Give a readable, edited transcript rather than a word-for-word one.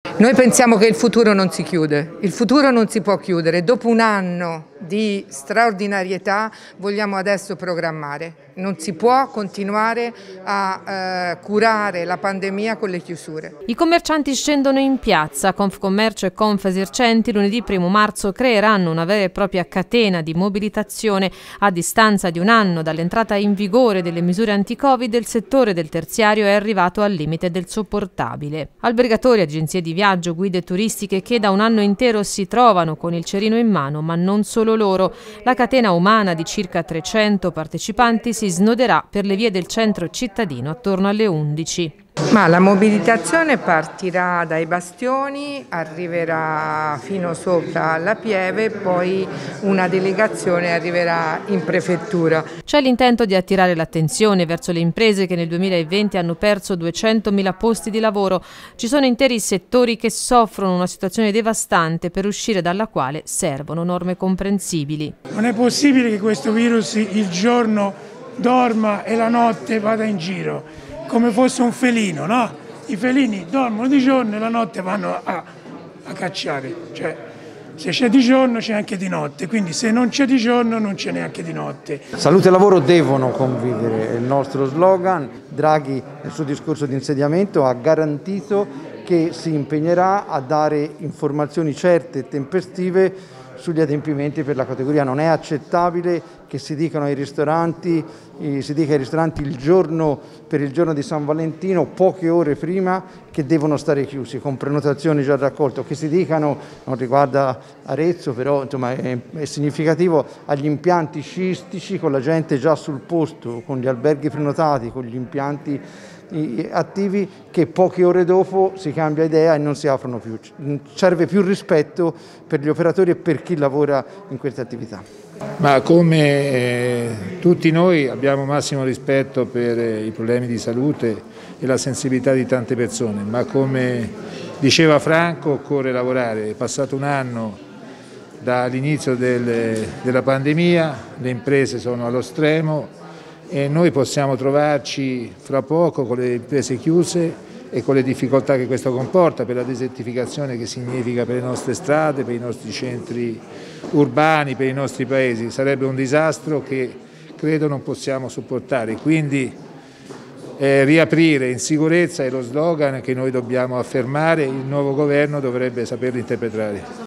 Noi pensiamo che il futuro non si chiude, il futuro non si può chiudere. Dopo un anno di straordinarietà vogliamo adesso programmare. Non si può continuare a curare la pandemia con le chiusure. I commercianti scendono in piazza. Confcommercio e Confesercenti lunedì 1° marzo creeranno una vera e propria catena di mobilitazione. A distanza di un anno dall'entrata in vigore delle misure anti-Covid, il settore del terziario è arrivato al limite del sopportabile. Albergatori, agenzie di viaggio, guide turistiche che da un anno intero si trovano con il cerino in mano, ma non solo loro. La catena umana di circa 300 partecipanti si snoderà per le vie del centro cittadino attorno alle 11. Ma la mobilitazione partirà dai bastioni, arriverà fino sopra alla Pieve, poi una delegazione arriverà in prefettura. C'è l'intento di attirare l'attenzione verso le imprese che nel 2020 hanno perso 200.000 posti di lavoro. Ci sono interi settori che soffrono una situazione devastante per uscire dalla quale servono norme comprensibili. Non è possibile che questo virus il giorno dorma e la notte vada in giro come fosse un felino, no? I felini dormono di giorno e la notte vanno a cacciare, cioè se c'è di giorno c'è anche di notte, quindi se non c'è di giorno non c'è neanche di notte. Salute e lavoro devono convivere, è il nostro slogan. Draghi nel suo discorso di insediamento ha garantito che si impegnerà a dare informazioni certe e tempestive sugli adempimenti per la categoria. Non è accettabile che si dica ai ristoranti il giorno per il giorno di San Valentino, poche ore prima, che devono stare chiusi con prenotazioni già raccolte, che si dicano, non riguarda Arezzo però insomma è significativo, agli impianti sciistici con la gente già sul posto, con gli alberghi prenotati, con gli impianti attivi, che poche ore dopo si cambia idea e non si aprono più. Serve più rispetto per gli operatori e per chi lavora in queste attività. Ma come tutti noi abbiamo massimo rispetto per i problemi di salute e la sensibilità di tante persone, ma come diceva Franco occorre lavorare. È passato un anno dall'inizio della pandemia, le imprese sono allo stremo e noi possiamo trovarci fra poco con le imprese chiuse e con le difficoltà che questo comporta per la desertificazione che significa per le nostre strade, per i nostri centri urbani, per i nostri paesi. Sarebbe un disastro che credo non possiamo sopportare, quindi riaprire in sicurezza è lo slogan che noi dobbiamo affermare, il nuovo governo dovrebbe saperlo interpretare.